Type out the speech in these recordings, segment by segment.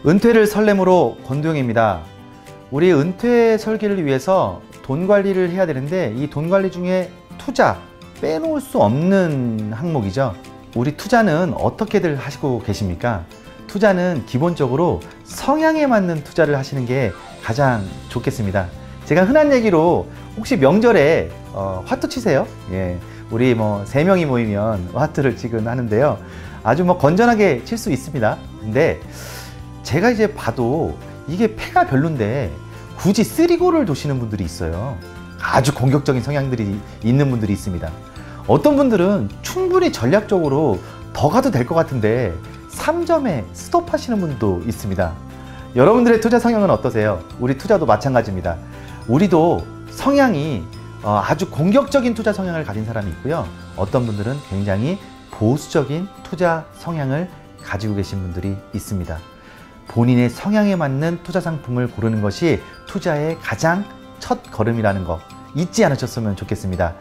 은퇴를 설렘으로 권도영입니다. 우리 은퇴 설계를 위해서 돈 관리를 해야 되는데 이 돈 관리 중에 투자 빼놓을 수 없는 항목이죠. 우리 투자는 어떻게들 하시고 계십니까? 투자는 기본적으로 성향에 맞는 투자를 하시는 게 가장 좋겠습니다. 제가 흔한 얘기로 혹시 명절에 화투 치세요? 예, 우리 뭐 3명이 모이면 화투를 치곤 하는데요. 아주 뭐 건전하게 칠 수 있습니다. 근데 제가 이제 봐도 이게 패가 별론데 굳이 쓰리고를 도시는 분들이 있어요. 아주 공격적인 성향들이 있는 분들이 있습니다. 어떤 분들은 충분히 전략적으로 더 가도 될 것 같은데 3점에 스톱하시는 분도 있습니다. 여러분들의 투자 성향은 어떠세요? 우리 투자도 마찬가지입니다. 우리도 성향이 아주 공격적인 투자 성향을 가진 사람이 있고요. 어떤 분들은 굉장히 보수적인 투자 성향을 가지고 계신 분들이 있습니다. 본인의 성향에 맞는 투자 상품을 고르는 것이 투자의 가장 첫 걸음이라는 거 잊지 않으셨으면 좋겠습니다.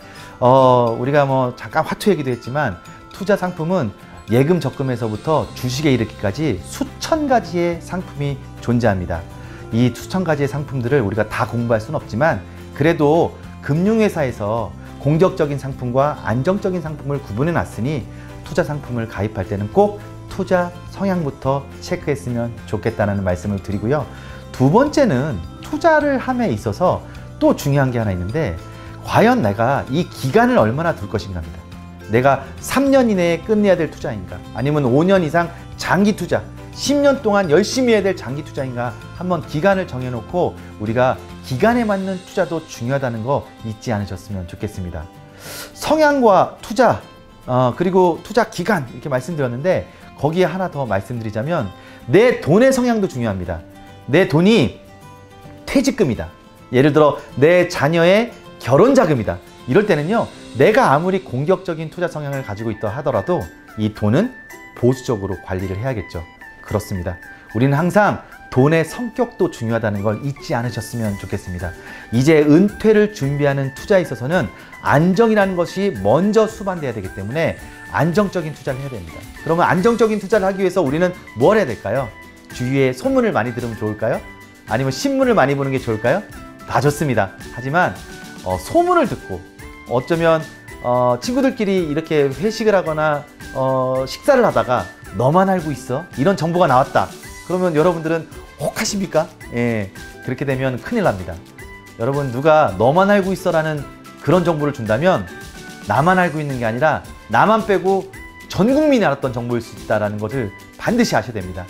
우리가 뭐 잠깐 화투 얘기도 했지만 투자 상품은 예금 적금에서부터 주식에 이르기까지 수천 가지의 상품이 존재합니다. 이 수천 가지의 상품들을 우리가 다 공부할 수는 없지만 그래도 금융회사에서 공격적인 상품과 안정적인 상품을 구분해 놨으니 투자 상품을 가입할 때는 꼭 투자 성향부터 체크했으면 좋겠다는 말씀을 드리고요. 두 번째는 투자를 함에 있어서 또 중요한 게 하나 있는데 과연 내가 이 기간을 얼마나 둘 것인가입니다. 내가 3년 이내에 끝내야 될 투자인가 아니면 5년 이상 장기 투자 10년 동안 열심히 해야 될 장기 투자인가 한번 기간을 정해놓고 우리가 기간에 맞는 투자도 중요하다는 거 잊지 않으셨으면 좋겠습니다. 성향과 투자 그리고 투자 기간 이렇게 말씀드렸는데 거기에 하나 더 말씀드리자면 내 돈의 성향도 중요합니다. 내 돈이 퇴직금이다. 예를 들어 내 자녀의 결혼자금이다. 이럴 때는요. 내가 아무리 공격적인 투자 성향을 가지고 있다 하더라도 이 돈은 보수적으로 관리를 해야겠죠. 그렇습니다. 우리는 항상 돈의 성격도 중요하다는 걸 잊지 않으셨으면 좋겠습니다. 이제 은퇴를 준비하는 투자에 있어서는 안정이라는 것이 먼저 수반돼야 되기 때문에 안정적인 투자를 해야 됩니다. 그러면 안정적인 투자를 하기 위해서 우리는 뭘 해야 될까요? 주위에 소문을 많이 들으면 좋을까요? 아니면 신문을 많이 보는 게 좋을까요? 다 좋습니다. 하지만 소문을 듣고 어쩌면 친구들끼리 이렇게 회식을 하거나 식사를 하다가 너만 알고 있어? 이런 정보가 나왔다. 그러면 여러분들은 혹하십니까? 예, 그렇게 되면 큰일 납니다. 여러분 누가 너만 알고 있어 라는 그런 정보를 준다면 나만 알고 있는 게 아니라 나만 빼고 전 국민이 알았던 정보일 수 있다는 것을 반드시 아셔야 됩니다.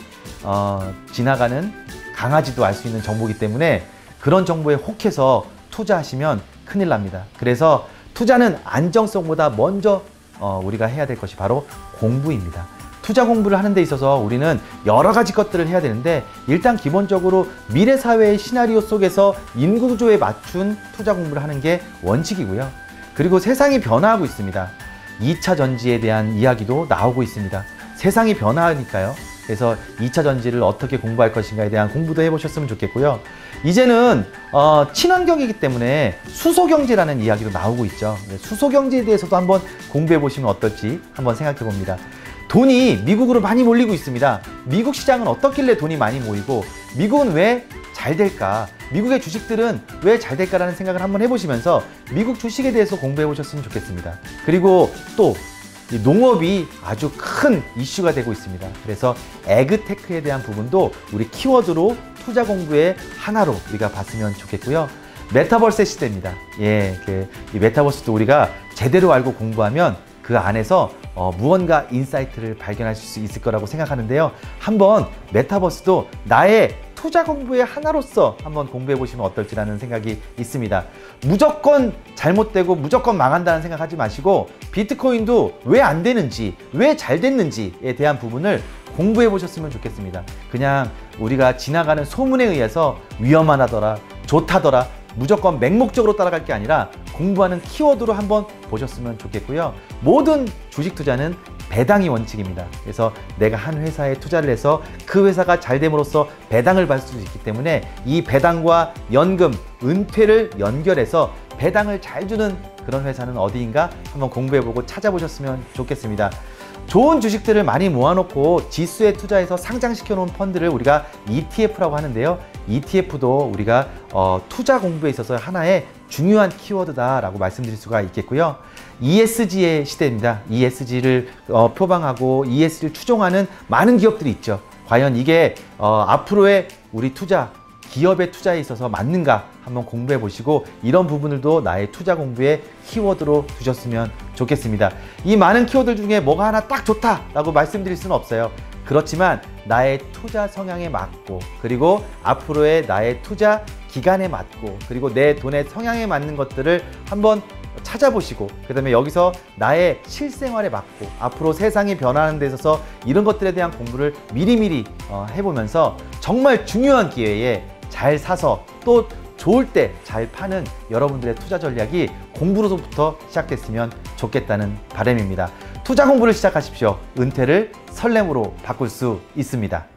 지나가는 강아지도 알 수 있는 정보이기 때문에 그런 정보에 혹해서 투자하시면 큰일 납니다. 그래서 투자는 안정성보다 먼저 우리가 해야 될 것이 바로 공부입니다. 투자 공부를 하는 데 있어서 우리는 여러 가지 것들을 해야 되는데 일단 기본적으로 미래 사회의 시나리오 속에서 인구 구조에 맞춘 투자 공부를 하는 게 원칙이고요. 그리고 세상이 변화하고 있습니다. 2차 전지에 대한 이야기도 나오고 있습니다. 세상이 변화하니까요. 그래서 2차 전지를 어떻게 공부할 것인가에 대한 공부도 해보셨으면 좋겠고요. 이제는 친환경이기 때문에 수소경제라는 이야기도 나오고 있죠. 수소경제에 대해서도 한번 공부해 보시면 어떨지 한번 생각해 봅니다. 돈이 미국으로 많이 몰리고 있습니다. 미국 시장은 어떻길래 돈이 많이 모이고 미국은 왜 잘 될까? 미국의 주식들은 왜 잘 될까라는 생각을 한번 해보시면서 미국 주식에 대해서 공부해 보셨으면 좋겠습니다. 그리고 또 농업이 아주 큰 이슈가 되고 있습니다. 그래서 에그테크에 대한 부분도 우리 키워드로 투자 공부의 하나로 우리가 봤으면 좋겠고요. 메타버스의 시대입니다. 예, 이 메타버스도 우리가 제대로 알고 공부하면 그 안에서 무언가 인사이트를 발견할 수 있을 거라고 생각하는데요. 한번 메타버스도 나의 투자 공부의 하나로서 한번 공부해 보시면 어떨지라는 생각이 있습니다. 무조건 잘못되고 무조건 망한다는 생각하지 마시고 비트코인도 왜 안 되는지 왜 잘 됐는지에 대한 부분을 공부해 보셨으면 좋겠습니다. 그냥 우리가 지나가는 소문에 의해서 위험하더라 좋다더라 무조건 맹목적으로 따라갈 게 아니라 공부하는 키워드로 한번 보셨으면 좋겠고요. 모든 주식 투자는 배당이 원칙입니다. 그래서 내가 한 회사에 투자를 해서 그 회사가 잘 됨으로써 배당을 받을 수 있기 때문에 이 배당과 연금, 은퇴를 연결해서 배당을 잘 주는 그런 회사는 어디인가 한번 공부해보고 찾아보셨으면 좋겠습니다. 좋은 주식들을 많이 모아놓고 지수에 투자해서 상장시켜 놓은 펀드를 우리가 ETF라고 하는데요. ETF도 우리가 투자 공부에 있어서 하나의 중요한 키워드다 라고 말씀드릴 수가 있겠고요. ESG의 시대입니다. ESG를 표방하고 ESG를 추종하는 많은 기업들이 있죠. 과연 이게 앞으로의 우리 투자, 기업의 투자에 있어서 맞는가 한번 공부해 보시고 이런 부분들도 나의 투자 공부의 키워드로 두셨으면 좋겠습니다. 이 많은 키워드 중에 뭐가 하나 딱 좋다라고 말씀드릴 수는 없어요. 그렇지만 나의 투자 성향에 맞고 그리고 앞으로의 나의 투자 기간에 맞고 그리고 내 돈의 성향에 맞는 것들을 한번 찾아보시고 그 다음에 여기서 나의 실생활에 맞고 앞으로 세상이 변하는 데 있어서 이런 것들에 대한 공부를 미리미리 해보면서 정말 중요한 기회에 잘 사서 또 좋을 때 잘 파는 여러분들의 투자 전략이 공부로부터 시작됐으면 좋겠다는 바람입니다. 투자 공부를 시작하십시오. 은퇴를 설렘으로 바꿀 수 있습니다.